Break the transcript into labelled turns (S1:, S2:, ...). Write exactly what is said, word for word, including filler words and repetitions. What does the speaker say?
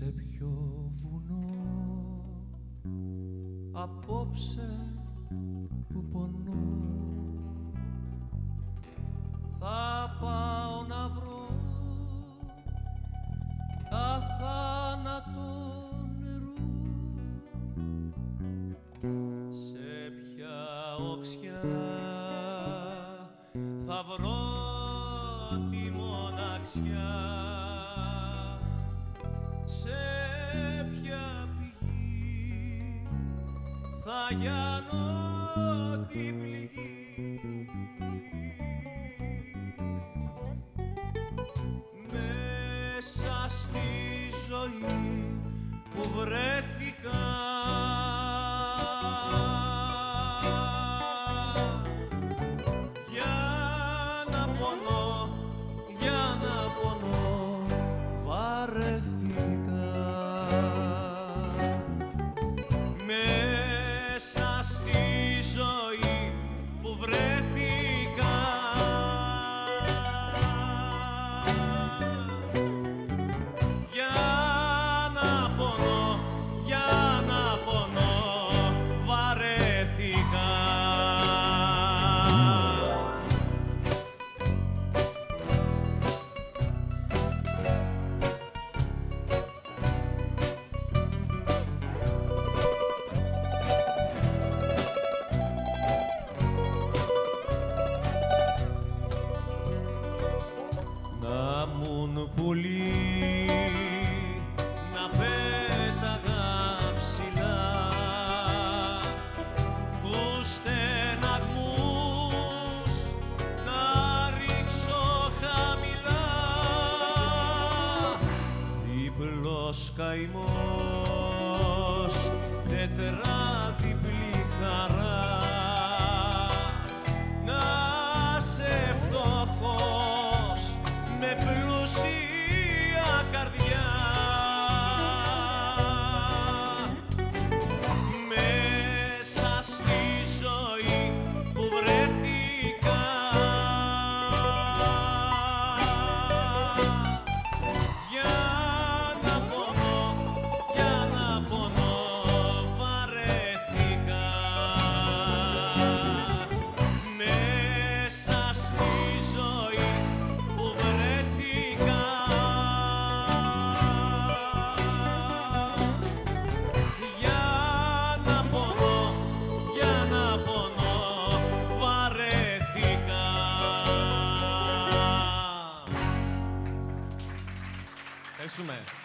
S1: Σε ποιο βουνό απόψε που πονώ θα πάω να βρω αθάνατο νερό. Σε ποια οξιά θα βρω τη μοναξιά, σε ποια πηγή θα γιάνω την πληγή. Μέσα στη ζωή που βρέθηκα για να πονώ, για να πονώ βαρέθηκα. Μέσα στη ζωή που βρέθηκα για να πονώ, για να πονώ βαρέθηκα. Να μουν πουλί, να πέταγα ψηλά τους στεναγμούς, να ρίξω χαμηλά. Διπλός καημός, τετράδιπλη χαρά, να σε φτωχός με πλούσια καρδιά. Μέσα στη ζωή που βρέθηκα για να πονώ, για να πονώ βαρέθηκα. Μέσα στη ζωή που βρέθηκα για να πονώ, για να πονώ βαρέθηκα. Ευχαριστούμε.